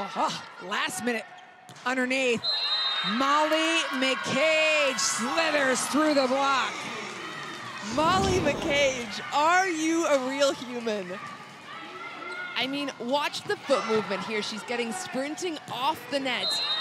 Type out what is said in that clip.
Oh, last minute underneath. Molly McCage slithers through the block. Molly McCage, are you a real human? I mean, watch the foot movement here. She's getting sprinting off the net.